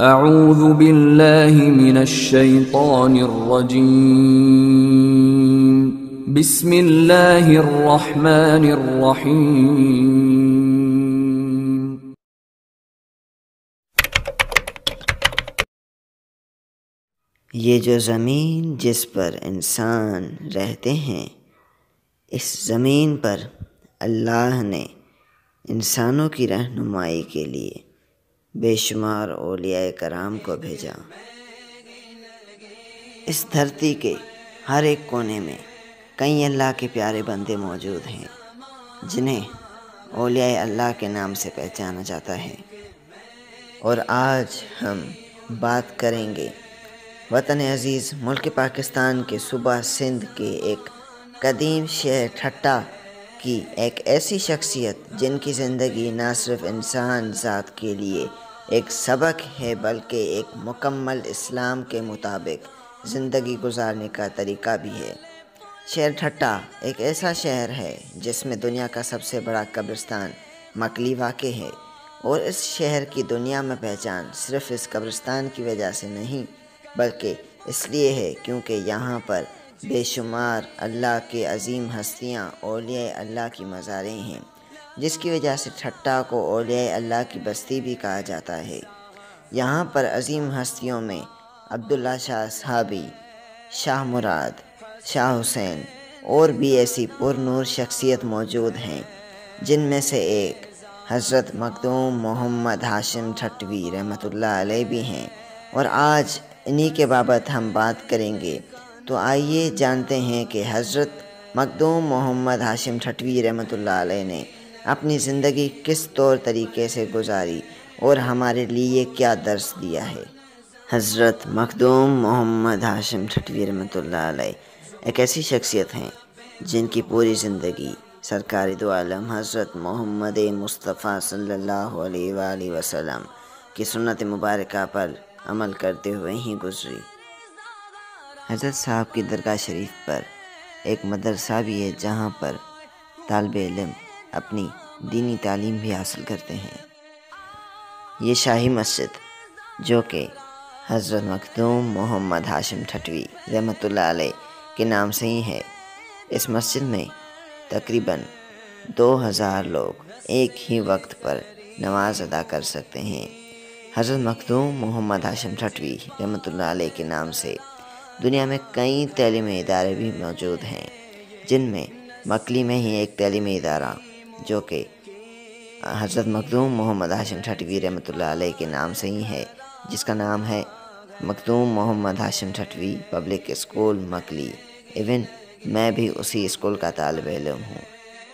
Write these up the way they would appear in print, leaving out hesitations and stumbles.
اعوذ باللہ من الشیطان الرجیم بسم اللہ الرحمن الرحیم۔ یہ جو زمین جس پر انسان رہتے ہیں، اس زمین پر اللہ نے انسانوں کی رہنمائی کے لیے بے شمار اولیاء کرام کو بھیجا۔ اس دھرتی کے ہر ایک کونے میں کئی اللہ کے پیارے بندے موجود ہیں جنہیں اولیاء اللہ کے نام سے پہچانا جاتا ہے، اور آج ہم بات کریں گے وطن عزیز ملک پاکستان کے صوبہ سندھ کے ایک قدیم شہر ٹھٹا کی ایک ایسی شخصیت جن کی زندگی نہ صرف انسان ذات کے لیے ایک سبق ہے بلکہ ایک مکمل اسلام کے مطابق زندگی گزارنے کا طریقہ بھی ہے۔ شہر ٹھٹا ایک ایسا شہر ہے جس میں دنیا کا سب سے بڑا قبرستان مکلی واقع ہے، اور اس شہر کی دنیا میں پہچان صرف اس قبرستان کی وجہ سے نہیں بلکہ اس لیے ہے کیونکہ یہاں پر بے شمار اللہ کے عظیم ہستیاں اولیاء اللہ کی مزاریں ہیں، جس کی وجہ سے ٹھٹا کو اولیاء اللہ کی بستی بھی کہا جاتا ہے۔ یہاں پر عظیم ہستیوں میں عبداللہ شاہ صحابی، شاہ مراد، شاہ حسین اور بھی ایسی پر نور شخصیت موجود ہیں، جن میں سے ایک حضرت مخدوم محمد ہاشم ٹھٹوی رحمۃ اللہ علیہ بھی ہیں، اور آج انہی کے بابت ہم بات کریں گے۔ تو آئیے جانتے ہیں کہ حضرت مخدوم محمد ہاشم ٹھٹوی رحمۃ اللہ علیہ نے اپنی زندگی کس طور طریقے سے گزاری اور ہمارے لیے کیا درس دیا ہے۔ حضرت مخدوم محمد ہاشم ٹھٹوی رحمۃ اللہ علیہ ایک ایسی شخصیت ہیں جن کی پوری زندگی سرکار دو عالم حضرت محمد مصطفیٰ صلی اللہ علیہ وآلہ وسلم کی سنت مبارکہ پر عمل کرتے ہوئے ہی گزری۔ حضرت صاحب کی درگاہ شریف پر ایک مدرسہ بھی ہے جہاں پر طالب علم اپنی دینی تعلیم بھی حاصل کرتے ہیں۔ یہ شاہی مسجد جو کہ حضرت مخدوم محمد ہاشم ٹھٹوی رحمۃ اللہ علیہ کے نام سے ہی ہے، اس مسجد میں تقریباً 2000 لوگ ایک ہی وقت پر نماز ادا کر سکتے ہیں۔ حضرت مخدوم محمد ہاشم ٹھٹوی رحمۃ اللہ علیہ کے نام سے دنیا میں کئی تعلیمی ادارے بھی موجود ہیں، جن میں مکلی میں ہی ایک تعلیمی ادارہ جو کہ حضرت مخدوم محمد ہاشم ٹھٹوی رحمۃ اللہ علیہ کے نام سے ہی ہے، جس کا نام ہے Makhdoom Muhammad Hashim Thattvi public school Makli. Even میں بھی اسی اسکول کا طالب علم ہوں۔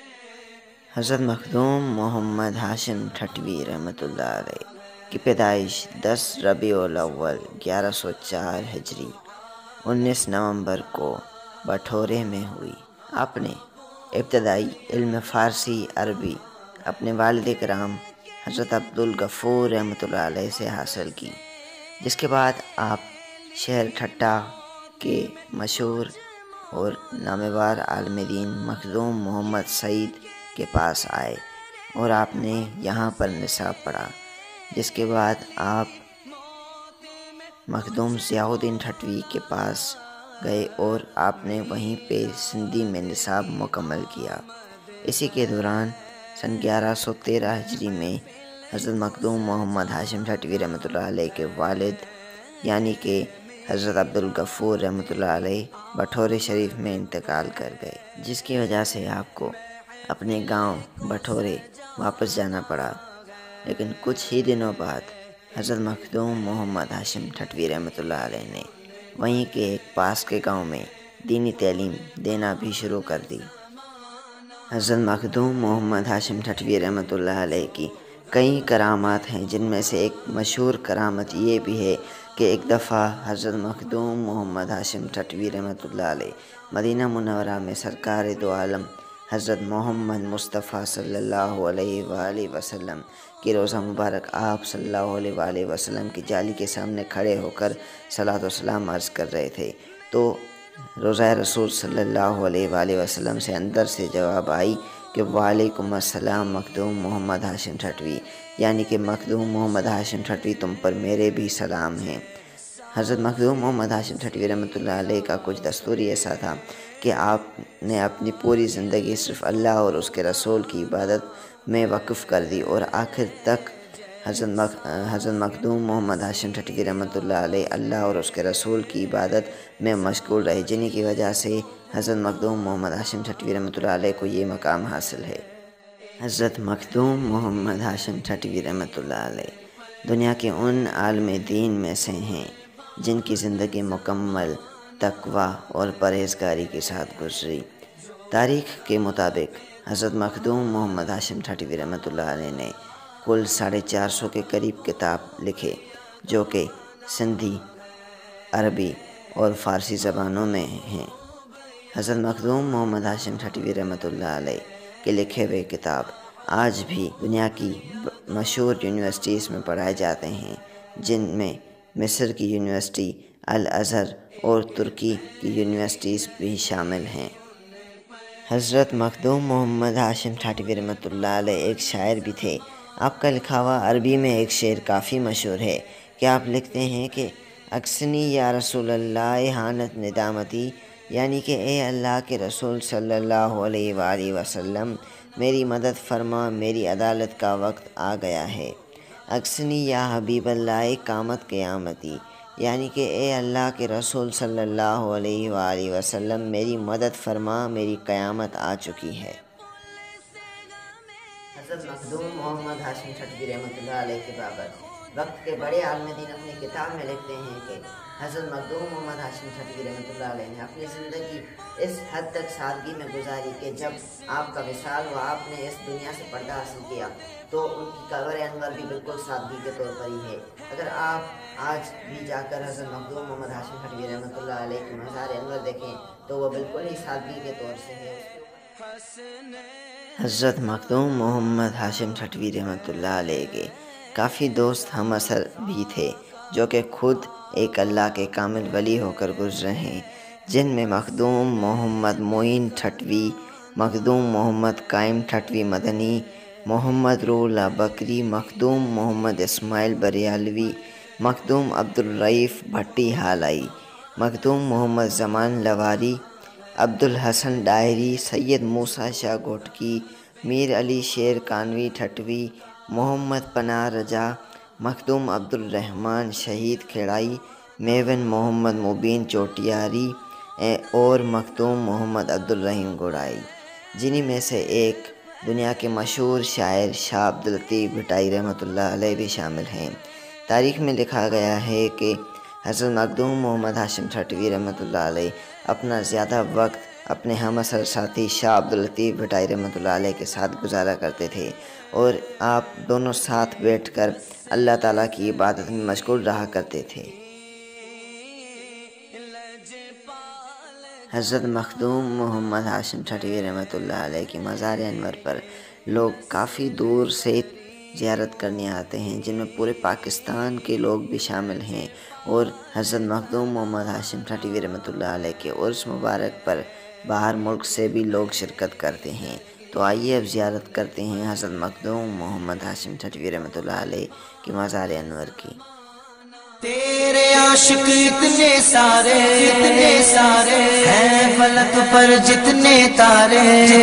حضرت مخدوم محمد ہاشم ٹھٹوی رحمۃ اللہ علیہ کی پیدائش 10 ربیع الاول 1104 ہجری 19 نومبر کو بٹھورے میں ہوئی۔ آپ نے ابتدائی علم فارسی عربی اپنے والد کرام حضرت عبدالغفور رحمۃ اللہ علیہ سے حاصل کی، جس کے بعد آپ شہر ٹھٹا کے مشہور اور نامور عالم دین مخدوم محمد سعید کے پاس آئے اور آپ نے یہاں پر نصاب پڑھا، جس کے بعد آپ مخدوم ضیاء الدین ٹھٹوی کے پاس گئے اور آپ نے وہیں پہ سندھی میں نصاب مکمل کیا۔ اسی کے دوران سن 1113 ہجری میں حضرت مخدوم محمد ہاشم ٹھٹوی رحمۃ اللہ علیہ کے والد یعنی کہ حضرت عبدالغفور رحمۃ اللہ علیہ بٹھورے شریف میں انتقال کر گئے، جس کی وجہ سے آپ کو اپنے گاؤں بٹھورے واپس جانا پڑا۔ لیکن کچھ ہی دنوں بعد حضرت مخدوم محمد ہاشم ٹھٹوی رحمۃ اللہ علیہ نے وہیں کے ایک پاس کے گاؤں میں دینی تعلیم دینا بھی شروع کر دی۔ حضرت مخدوم محمد ہاشم ٹھٹوی رحمۃ اللہ علیہ کی کئی کرامات ہیں، جن میں سے ایک مشہور کرامت یہ بھی ہے کہ ایک دفعہ حضرت مخدوم محمد ہاشم ٹھٹوی رحمۃ اللہ علیہ مدینہ منورہ میں سرکار دو عالم حضرت محمد مصطفیٰ صلی اللہ علیہ وآلہ وسلم کی روضہ مبارک آپ صلی اللہ علیہ وآلہ وسلم کی جالی کے سامنے کھڑے ہو کر صلاۃ و سلام عرض کر رہے تھے، تو روضہ رسول صلی اللہ علیہ وآلہ وسلم سے اندر سے جواب آئی کہ وعلیکم السلام مخدوم محمد ہاشم ٹھٹوی، یعنی کہ مخدوم محمد ہاشم ٹھٹوی تم پر میرے بھی سلام ہیں۔ حضرت مخدوم محمد ہاشم ٹھٹوی رحمۃ اللہ علیہ کا کچھ دستور ایسا تھا کہ آپ نے اپنی پوری زندگی صرف اللہ اور اس کے رسول کی عبادت میں وقف کر دی، اور آخر تک حضرت مخدوم محمد ہاشم ٹھٹوی رحمۃ اللہ علیہ اللہ اور اس کے رسول کی عبادت میں مشغول رہے، جنہی کی وجہ سے حضرت مخدوم محمد ہاشم ٹھٹوی رحمۃ اللہ علیہ کو یہ مقام حاصل ہے۔ حضرت مخدوم محمد ہاشم ٹھٹوی رحمۃ اللہ علیہ دنیا کے ان عالم دین میں سے ہیں جن کی زندگی مکمل تقویٰ اور پرہیزگاری کے ساتھ گزری۔ تاریخ کے مطابق حضرت مخدوم محمد ہاشم ٹھٹوی رحمۃ اللہ علیہ نے کل 450 کے قریب کتاب لکھے، جو کہ سندھی، عربی اور فارسی زبانوں میں ہیں۔ حضرت مخدوم محمد ہاشم ٹھٹوی رحمۃ اللہ علیہ کے لکھے ہوئے کتاب آج بھی دنیا کی مشہور یونیورسٹیز میں پڑھائے جاتے ہیں، جن میں مصر کی یونیورسٹی، الازہر اور ترکی کی یونیورسٹیز بھی شامل ہیں۔ حضرت مخدوم محمد ہاشم ٹھٹوی رحمۃ اللہ علیہ ایک شاعر بھی تھے۔ آپ کا لکھا ہوا عربی میں ایک شعر کافی مشہور ہے کہ آپ لکھتے ہیں کہ اکسنی یا رسول اللہ حانت ندامتی، یعنی کہ اے اللہ کے رسول صلی اللہ علیہ وآلہ وسلم میری مدد فرما، میری عدالت کا وقت آ گیا ہے۔ اکسنی یا حبیب اللہ قامت قیامتی، یعنی کہ اے اللہ کے رسول صلی اللہ علیہ وآلہ وسلم میری مدد فرما، میری قیامت آ چکی ہے۔ حضرت مخدوم محمد ہاشم ٹھٹوی رحمۃ اللہ علیہ کے بابت وقت کے بڑے عالم دین اپنی کتاب میں لکھتے ہیں کہ حضرت مخدوم محمد ہاشم ٹھٹوی رحمۃ اللہ علیہ نے اپنی زندگی اس حد تک سادگی میں گزاری کہ جب آپ کا وصال ہوا، آپ نے اس دنیا سے پردہ حاصل کیا، تو ان کی قبر انور بھی بالکل سادگی کے طور پر ہی ہے۔ اگر آپ آج بھی جا کر حضرت مخدوم محمد ہاشم ٹھٹوی رحمۃ اللہ علیہ کی مزار انور دیکھیں تو وہ بالکل ہی سادگی کے طور سے ہے۔ حضرت مخدوم محمد ہاشم ٹھٹوی رحمۃ اللہ علیہ کے کافی دوست ہم اثر بھی تھے، جو کہ خود ایک اللہ کے کامل ولی ہو کر گزرے ہیں، جن میں مخدوم محمد معین ٹھٹوی، مخدوم محمد قائم ٹھٹوی مدنی، محمد رولا بکری، مخدوم محمد اسماعیل بریالوی، مخدوم عبدالرئیف بھٹی حالائی، مخدوم محمد زمان لواری، عبدالحسن ڈائری، سید موسیٰ شاہ گھوٹکی، میر علی شیر کانوی ٹھٹوی، محمد پناہ رجا، مخدوم عبدالرحمن شہید کھڑائی، میون محمد مبین چوٹیاری اور مخدوم محمد عبدالرحیم گوڑائی، جنہی میں سے ایک دنیا کے مشہور شاعر شاہ عبداللطیف بھٹائی رحمۃ اللہ علیہ بھی شامل ہیں۔ تاریخ میں لکھا گیا ہے کہ حضرت مخدوم محمد ہاشم ٹھٹوی رحمۃ اللہ علیہ اپنا زیادہ وقت اپنے ہم اثر ساتھی شاہ عبداللطیف بھٹائی رحمۃ اللہ علیہ کے ساتھ گزارا کرتے تھے، اور آپ دونوں ساتھ بیٹھ کر اللہ تعالیٰ کی عبادت میں مشغول رہا کرتے تھے۔ حضرت مخدوم محمد ہاشم ٹھٹوی رحمۃ اللہ علیہ کی مزار انور پر لوگ کافی دور سے زیارت کرنے آتے ہیں، جن میں پورے پاکستان کے لوگ بھی شامل ہیں، اور حضرت مخدوم محمد ہاشم ٹھٹوی رحمۃ اللہ علیہ کے عرس مبارک پر باہر ملک سے بھی لوگ شرکت کرتے ہیں۔ تو آئیے اب زیارت کرتے ہیں حضرت مخدوم محمد ہاشم ٹھٹوی رحمۃ اللہ علیہ کی مزار انور کی۔ تیرے عاشق اتنے سارے ہیں فلک پر جتنے تارے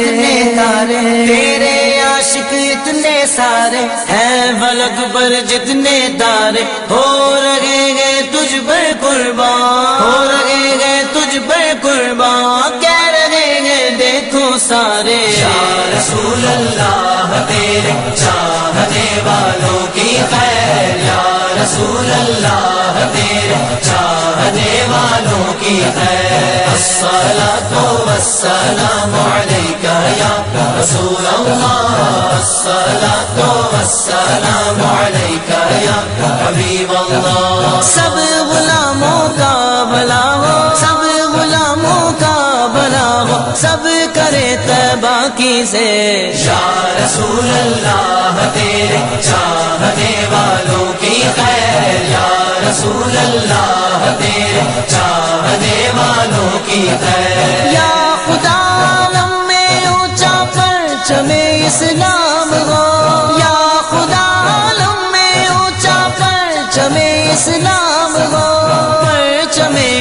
تیرے عاشق اتنے سارے ہیں فلک پر جتنے تارے، ہو رہے گئے تجھ پر قربان، ہو رہے گئے تجھ پر قربان، کہہ رہے گئے دیکھو سارے یا رسول اللہ تیرے چاہنے والوں کی خیر، یا رسول اللہ تیرے چاہنے والوں کی خیر، الصلاۃ والسلام علیک یا رسول اللہ، الصلاۃ والسلام علیک یا حبیب اللہ۔ سب غلاموں کا بھلا ہو، سب غلاموں کا بھلا ہو، سب کرے طیبہ کی سے یا رسول اللہ تیرے چاہنے والوں کی خیر، یا رسول اللہ تیرے چاہنے والوں کی خیر، یا خدا عالم میں اونچا پرچم اسلام ہو، یا خدا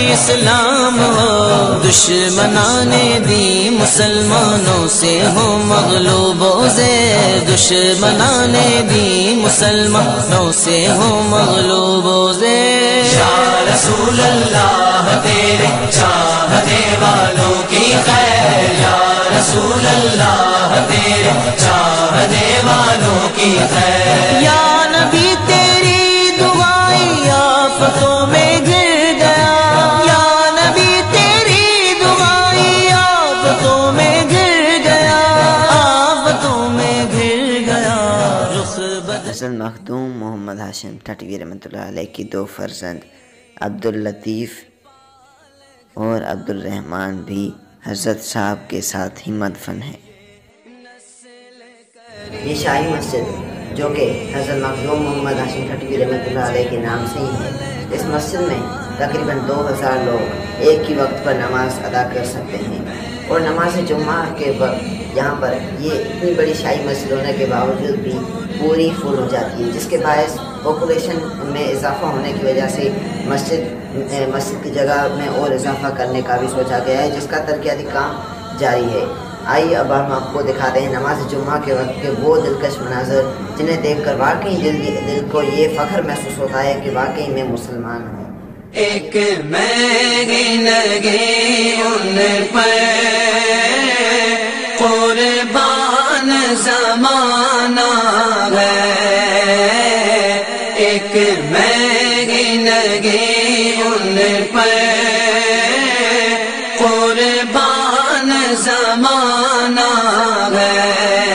اسلام ہو، دشمنان دین مسلمانوں سے ہو مغلوب و زیر، دشمنان دین مسلمانوں سے ہو مغلوب و زیر۔ یا رسول اللہ تیرے چاہنے والوں کی خیر، یا رسول اللہ تیرے چاہنے والوں کی خیر، یا نبی تیری دعائیں آفتوں میں گر گیا، یا نبی تیری دعائیں آفتوں میں گر گیا، آفتوں میں گر گیا رخ بدل۔ حضرت مخدوم محمد ہاشم ٹھٹوی رحمۃ اللہ علیہ کی دو فرزند عبداللطیف اور عبدالرحمن بھی حضرت صاحب کے ساتھ ہی مدفن ہے۔ یہ شاہی مسجد جو کہ حضرت مخدوم محمد ہاشم ٹھٹوی رحمۃ اللہ علیہ کے نام سے ہی ہے، اس مسجد میں تقریباً 2000 لوگ ایک ہی وقت پر نماز ادا کر سکتے ہیں، اور نماز جمعہ کے وقت یہاں پر یہ اتنی بڑی شاہی مسجد ہونے کے باوجود بھی پوری فل ہو جاتی ہے، جس کے باعث پاپولیشن میں اضافہ ہونے کی وجہ سے مسجد کی جگہ میں اور اضافہ کرنے کا بھی سوچا گیا ہے، جس کا ترقیاتی کام جاری ہے۔ آئیے اب ہم آپ کو دکھاتے ہیں نماز جمعہ کے وقت کے وہ دلکش مناظر جنہیں دیکھ کر واقعی دل کو یہ فخر محسوس ہوتا ہے کہ واقعی میں مسلمان ہوں۔ ایک میں لگے ان پر قربان زمانہ ہے، ایک میں لگے ان پر قربان زمانہ ہے،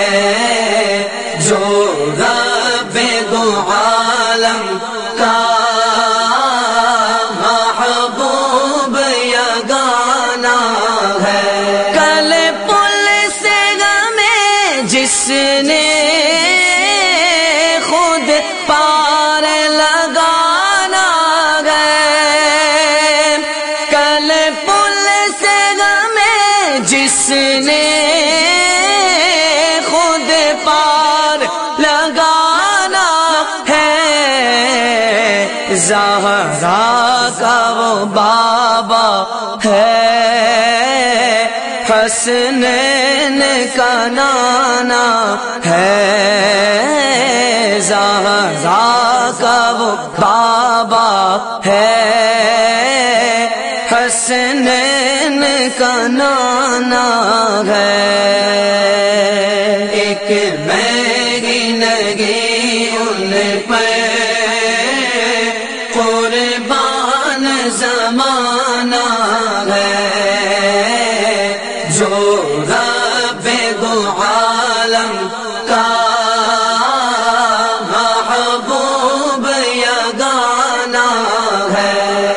جو رب دو عالم کا محبوب یگانہ ہے، کل پل سے غمیں جس نے خود پار لگانا ہے، کل پل سے غمیں جس نے خود پار لگانا ہے، زہرا کا وہ بابا ہے، حسنین کا نانا ہے، زہرا کا وہ بابا ہے، حسنین کا نانا ہے، ایک میری لگی ان پر قربان زمانہ ہے، جو رب دو عالم کا محبوب یگانہ ہے۔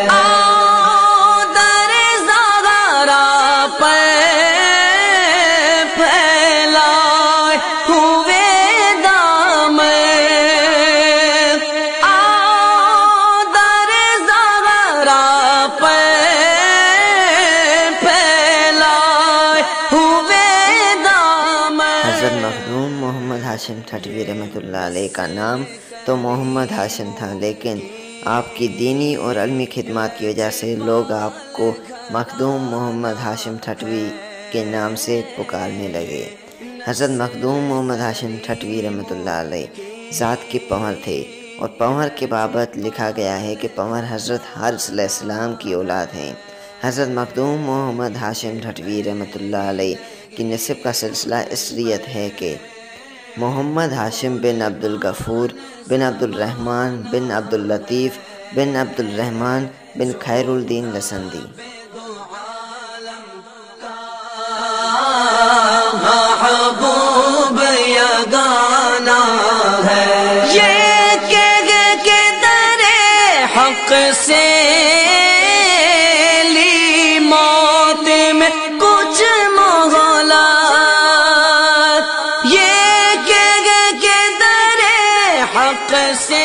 حضرت مخدوم محمد ہاشم ٹھٹوی رحمۃ اللہ علیہ کا نام تو محمد ہاشم تھا، لیکن آپ کی دینی اور علمی خدمات کی وجہ سے لوگ آپ کو مخدوم محمد ہاشم ٹھٹوی کے نام سے پکارنے لگے۔ حضرت مخدوم محمد ہاشم ٹھٹوی رحمۃ اللہ علیہ ذات کے پنور تھے، اور پنور کے بابت لکھا گیا ہے کہ پنور حضرت حارث علیہ السلام کی اولاد ہیں۔ حضرت مخدوم محمد ہاشم ٹھٹوی رحمۃ اللہ علیہ کی نسب کا سلسلہ اس ریت ہے کہ محمد ہاشم بن عبدالغفور بن عبدالرحمن بن عبداللطیف بن عبدالرحمن بن خیر الدین لسندی۔ محبوب یگانہ ہے، یہ کہ در حق سے لی موت میں کچھ مغلات، یہ کہ در حق سے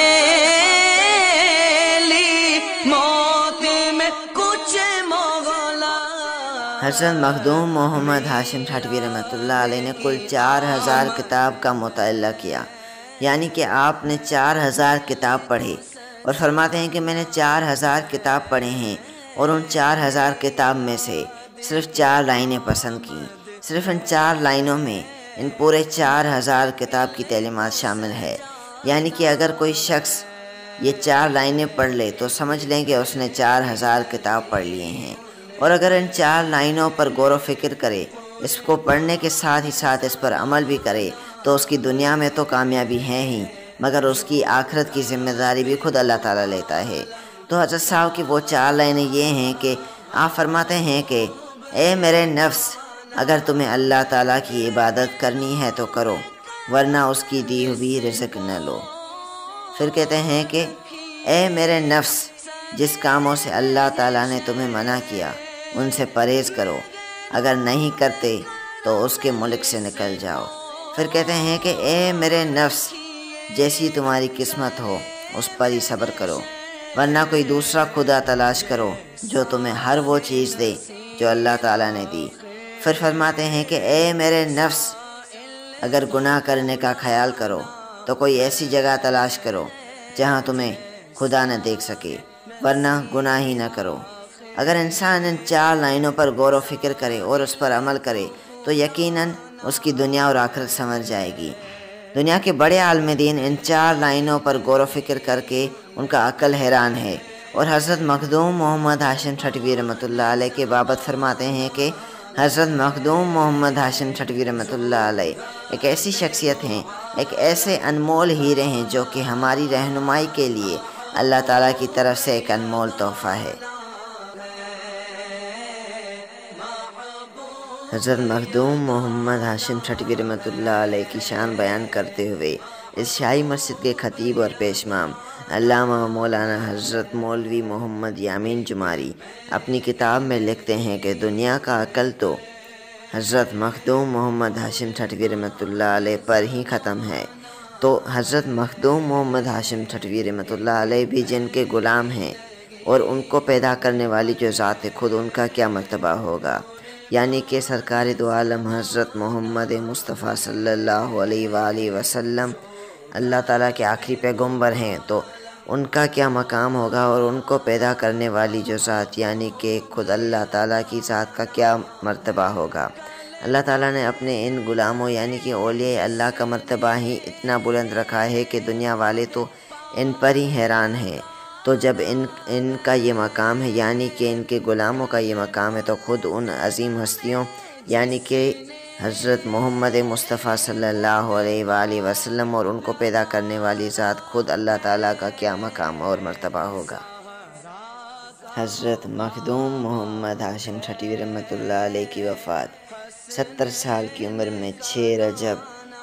لی موت میں کچھ مغلات۔ حضرت مخدوم محمد ہاشم ٹھٹوی رحمۃ اللہ علیہ نے کل 4000 کتاب کا مطالعہ کیا، یعنی کہ آپ نے 4000 کتاب پڑھی، اور فرماتے ہیں کہ میں نے 4000 کتاب پڑھے ہیں اور ان 4000 کتاب میں سے صرف 4 لائنیں پسند کی۔ صرف ان 4 لائنوں میں ان پورے 4000 کتاب کی تعلیمات شامل ہے۔ یعنی کہ اگر کوئی شخص یہ 4 لائنیں پڑھ لے تو سمجھ لیں کہ اس نے 4000 کتاب پڑھ لیے ہیں۔ اور اگر ان 4 لائنوں پر غور و فکر کرے، اس کو پڑھنے کے ساتھ ہی ساتھ اس پر عمل بھی کرے، تو اس کی دنیا میں تو کامیابی ہے ہی، مگر اس کی آخرت کی ذمہ داری بھی خود اللہ تعالیٰ لیتا ہے۔ تو حضرت صاحب کی وہ 4 لائنیں یہ ہیں کہ آپ فرماتے ہیں کہ اے میرے نفس، اگر تمہیں اللہ تعالیٰ کی عبادت کرنی ہے تو کرو، ورنہ اس کی دی ہوئی رزق نہ لو۔ پھر کہتے ہیں کہ اے میرے نفس، جس کاموں سے اللہ تعالیٰ نے تمہیں منع کیا ان سے پرہیز کرو، اگر نہیں کرتے تو اس کے ملک سے نکل جاؤ۔ پھر کہتے ہیں کہ اے میرے نفس، جیسی تمہاری قسمت ہو اس پر ہی صبر کرو، ورنہ کوئی دوسرا خدا تلاش کرو جو تمہیں ہر وہ چیز دے جو اللہ تعالیٰ نے دی۔ پھر فرماتے ہیں کہ اے میرے نفس، اگر گناہ کرنے کا خیال کرو تو کوئی ایسی جگہ تلاش کرو جہاں تمہیں خدا نہ دیکھ سکے، ورنہ گناہ ہی نہ کرو۔ اگر انسان ان 4 لائنوں پر غور و فکر کرے اور اس پر عمل کرے تو یقیناً اس کی دنیا اور آخرت سنور جائے گی۔ دنیا کے بڑے عالم دین ان 4 لائنوں پر غور و فکر کر کے ان کا عقل حیران ہے۔ اور حضرت مخدوم محمد ہاشم تھٹوی رحمۃ اللہ علیہ کے بابت فرماتے ہیں کہ حضرت مخدوم محمد ہاشم تھٹوی رحمۃ اللہ علیہ ایک ایسی شخصیت ہیں، ایک ایسے انمول ہیرے ہیں جو کہ ہماری رہنمائی کے لیے اللہ تعالیٰ کی طرف سے ایک انمول تحفہ ہے۔ حضرت مخدوم محمد ہاشم تھٹوی رحمۃ اللہ علیہ کی شان بیان کرتے ہوئے اس شاہی مسجد کے خطیب اور پیشمام علامہ مولانا حضرت مولوی محمد یامین جماری اپنی کتاب میں لکھتے ہیں کہ دنیا کا عقل تو حضرت مخدوم محمد ہاشم تھٹوی رحمۃ اللہ علیہ پر ہی ختم ہے، تو حضرت مخدوم محمد ہاشم تھٹوی رحمۃ اللہ علیہ بھی جن کے غلام ہیں اور ان کو پیدا کرنے والی جو ذات ہے خود ان کا کیا مرتبہ ہوگا۔ یعنی کہ سرکار دو عالم حضرت محمد مصطفیٰ صلی اللہ علیہ وآلہ وسلم اللہ تعالیٰ کے آخری پیغمبر ہیں، تو ان کا کیا مقام ہوگا، اور ان کو پیدا کرنے والی جو ذات یعنی کہ خود اللہ تعالیٰ کی ذات کا کیا مرتبہ ہوگا۔ اللہ تعالیٰ نے اپنے ان غلاموں یعنی کہ اولیاء اللہ کا مرتبہ ہی اتنا بلند رکھا ہے کہ دنیا والے تو ان پر ہی حیران ہیں۔ تو جب ان کا یہ مقام ہے یعنی کہ ان کے غلاموں کا یہ مقام ہے، تو خود ان عظیم ہستیوں یعنی کہ حضرت محمد مصطفیٰ صلی اللہ علیہ وآلہ وسلم اور ان کو پیدا کرنے والی ذات خود اللہ تعالیٰ کا کیا مقام اور مرتبہ ہوگا۔ حضرت مخدوم محمد ہاشم تھٹوی رحمۃ اللہ علیہ کی وفات 70 سال کی عمر میں 6 رجب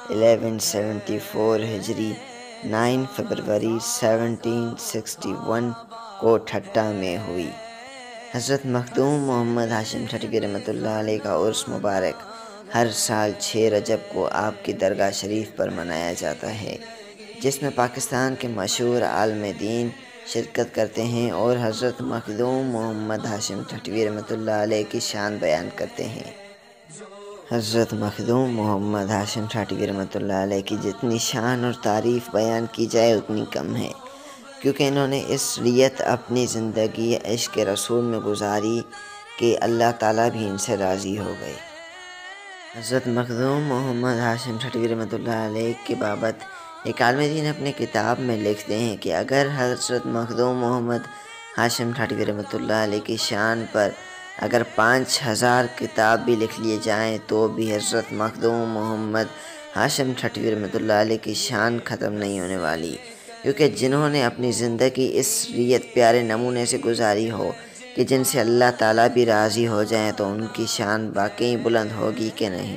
1174 ہجری 9 فروری 1761 کو ٹھٹا میں ہوئی۔ حضرت مخدوم محمد ہاشم تھٹوی رحمۃ اللہ علیہ کا عرس مبارک ہر سال 6 رجب کو آپ کی درگاہ شریف پر منایا جاتا ہے، جس میں پاکستان کے مشہور عالم دین شرکت کرتے ہیں اور حضرت مخدوم محمد ہاشم تھٹوی رحمۃ اللہ علیہ کی شان بیان کرتے ہیں۔ حضرت مخدوم محمد ہاشم تھٹوی رحمۃ اللہ علیہ کی جتنی شان اور تعریف بیان کی جائے اتنی کم ہے، کیونکہ انہوں نے اس لیت اپنی زندگی عشق رسول میں گزاری کہ اللہ تعالیٰ بھی ان سے راضی ہو گئے۔ حضرت مخدوم محمد ہاشم تھٹوی رحمۃ اللہ علیہ کے بابت ایک عالم دین اپنے کتاب میں لکھتے ہیں کہ اگر حضرت مخدوم محمد ہاشم تھٹوی رحمۃ اللہ علیہ کی شان پر اگر 5000 کتاب بھی لکھ لیے جائیں تو بھی حضرت مخدوم محمد ہاشم تھٹوی رحمۃ اللہ علیہ کی شان ختم نہیں ہونے والی، کیونکہ جنہوں نے اپنی زندگی اس ریت پیارے نمونے سے گزاری ہو کہ جن سے اللہ تعالیٰ بھی راضی ہو جائیں تو ان کی شان واقعی بلند ہوگی کہ نہیں۔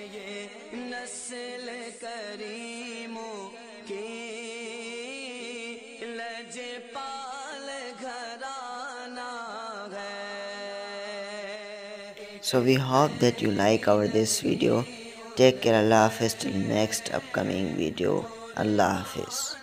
So we hope that you like this video. Take care. Allah Hafiz till next upcoming video. Allah Hafiz.